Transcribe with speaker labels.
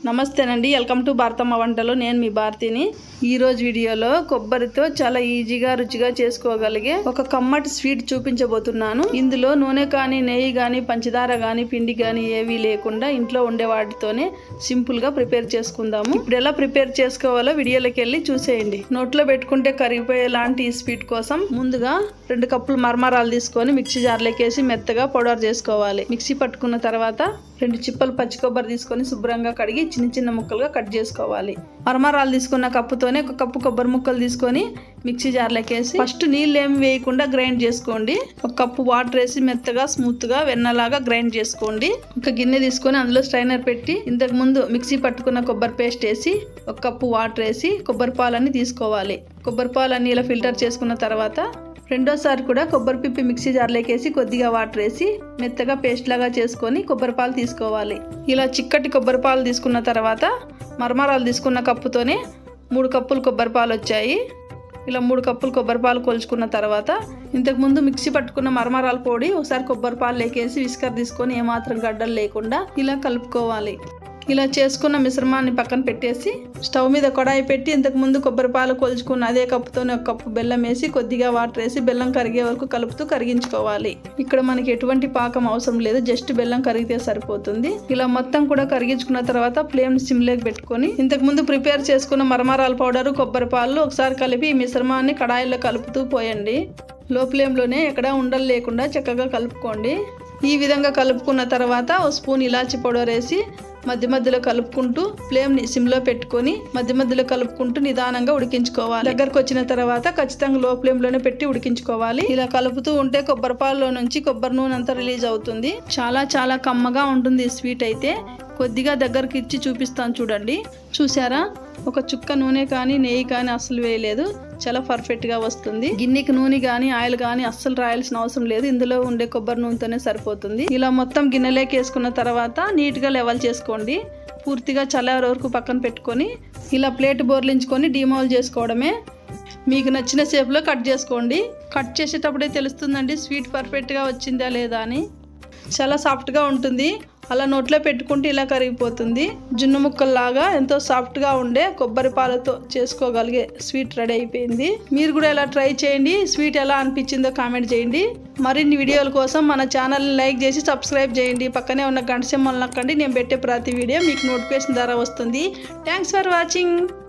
Speaker 1: నమస్తేనండి, welcome to Bharatamma వంటలు. నేను మీ భారతిని. ఈ రోజు వీడియోలో కొబ్బరితో చాలా ఈజీగా రుచిగా చేసుకోగలిగే ఒక కమ్మటి స్వీట్ చూపించబోతున్నాను. ఇందులో నూనె కానీ, నెయ్యి కానీ, పంచదార కానీ, పిండి కానీ ఏవీ లేకుండా ఇంట్లో ఉండే వాటితోనే సింపుల్ గా ప్రిపేర్ చేసుకుందాము. ఇప్పుడు ఎలా ప్రిపేర్ చేసుకోవాలో వీడియోలోకి వెళ్ళి చూసేయండి. నోట్లో పెట్టుకుంటే కరిగిపోయే లాంటి ఈ స్వీట్ కోసం ముందుగా 2 కప్పులు మరమరాలు తీసుకొని మిక్సీ జార్లోకి వేసి మెత్తగా పౌడర్ చేసుకోవాలి. మిక్సీ పట్టుకున్న తర్వాత 2 చిప్పలు పచ్చి కొబ్బరి తీసుకొని శుభ్రంగా కడిగి చిన్న చిన్న ముక్కలుగా కట్ చేసుకోవాలి. మరమరాలు తీసుకున్న కప్పుతోనే 1 కప్పు కొబ్బరి ముక్కలు తీసుకొని మిక్సీ జార్లోకి వేసి ఫస్ట్ నీళ్ళు ఏమి వేయకుండా గ్రైండ్ చేసుకోండి. 1 కప్పు వాటర్ వేసి మెత్తగా స్మూత్ గా వెన్నలాగా గ్రైండ్ చేసుకోండి. ఒక గిన్నె తీసుకొని అందులో స్ట్రైనర్ పెట్టి ఇంతకు ముందు మిక్సీ పట్టుకున్న కొబ్బరి పేస్ట్ వేసి 1 కప్పు వాటర్ వేసి కొబ్బరి పాలన్నీ తీసుకోవాలి. కొబ్బరి పాలన్నీ ఇలా ఫిల్టర్ చేసుకున్న తర్వాత రెండోసారి కూడా కొబ్బరి పిప్పి మిక్సీ జార్లోకి వేసి కొద్దిగా వాటర్ వేసి మెత్తగా పేస్ట్ లాగా చేసుకొని కొబ్బరి పాలు తీసుకోవాలి. ఇలా చిక్కటి కొబ్బరి పాలు తీసుకున్న తర్వాత మరమరాలు తీసుకున్న కప్పుతోనే 3 కప్పులు కొబ్బరి పాలు వచ్చాయి. ఇలా 3 కప్పులు కొబ్బరి పాలు కొలుచుకున్న తర్వాత ఇంతకుముందు మిక్సీ పట్టుకున్న మరమరాల పొడి ఒకసారి కొబ్బరి పాలు లేకేసి విస్కర్ తీసుకొని ఏమాత్రం గడ్డలు లేకుండా ఇలా కలుపుకోవాలి. ఇలా చేసుకున్న మిశ్రమాన్ని పక్కన పెట్టేసి స్టవ్ మీద కడాయి పెట్టి ఇంతకుముందు కొబ్బరి పాలు కొలుచుకున్న అదే కప్పుతోనే 1 కప్పు బెల్లం వేసి కొద్దిగా వాటర్ వేసి బెల్లం కరిగే వరకు కలుపుతూ కరిగించుకోవాలి. ఇక్కడ మనకి ఎటువంటి పాకం అవసరం లేదు, జస్ట్ బెల్లం కరిగితే సరిపోతుంది. ఇలా మొత్తం కూడా కరిగించుకున్న తర్వాత ఫ్లేమ్ సిమ్లోకి పెట్టుకొని ఇంతకుముందు ప్రిపేర్ చేసుకున్న మరమరాల పౌడరు కొబ్బరి పాలు ఒకసారి కలిపి ఈ మిశ్రమాన్ని కడాయిలో కలుపుతూ పోయండి. లో ఫ్లేమ్లోనే ఎక్కడ ఉండలు లేకుండా చక్కగా కలుపుకోండి. ఈ విధంగా కలుపుకున్న తర్వాత 1 స్పూన్ ఇలాచి పౌడర్ వేసి మధ్య మధ్యలో కలుపుకుంటూ ఫ్లేమ్ని సిమ్లో పెట్టుకొని మధ్య మధ్యలో కలుపుకుంటూ నిదానంగా ఉడికించుకోవాలి. దగ్గరకు వచ్చిన తర్వాత ఖచ్చితంగా లో ఫ్లేమ్లోనే పెట్టి ఉడికించుకోవాలి. ఇలా కలుపుతూ ఉంటే కొబ్బరి పాలలో నుంచి కొబ్బరి నూనె అంతా రిలీజ్ అవుతుంది. చాలా కమ్మగా ఉంటుంది ఈ స్వీట్. అయితే కొద్దిగా దగ్గరకు ఇచ్చి చూపిస్తాను చూడండి. చూసారా, ఒక చుక్క నూనె కానీ నెయ్యి కానీ అస్సలు వేయలేదు. చాలా పర్ఫెక్ట్గా వస్తుంది. గిన్నెకి నూనె కానీ ఆయిల్ కానీ అస్సలు రాయాల్సిన అవసరం లేదు, ఇందులో ఉండే కొబ్బరి నూనెతోనే సరిపోతుంది. ఇలా మొత్తం గిన్నెలోకి వేసుకున్న తర్వాత నీట్గా లెవెల్ చేసుకోండి. పూర్తిగా చల్లారే వరకు పక్కన పెట్టుకొని ఇలా ప్లేట్ బోర్లించుకొని డీమౌల్ చేసుకోవడమే. మీకు నచ్చిన షేప్లో కట్ చేసుకోండి. కట్ చేసేటప్పుడే తెలుస్తుందండి స్వీట్ పర్ఫెక్ట్గా వచ్చిందా లేదా అని. చాలా సాఫ్ట్గా ఉంటుంది. అలా నోట్లో పెట్టుకుంటే ఇలా కరిగిపోతుంది. జున్ను ముక్కల్లాగా ఎంతో సాఫ్ట్గా ఉండే కొబ్బరి పాలతో చేసుకోగలిగే స్వీట్ రెడీ అయిపోయింది. మీరు కూడా ఇలా ట్రై చేయండి. స్వీట్ ఎలా అనిపించిందో కామెంట్ చేయండి. మరిన్ని వీడియోల కోసం మన ఛానల్ని లైక్ చేసి సబ్స్క్రైబ్ చేయండి. పక్కనే ఉన్న గంట సింబల్ నొక్కండి. నేను పెట్టే ప్రతి వీడియో మీకు నోటిఫికేషన్ ద్వారా వస్తుంది. Thanks for watching.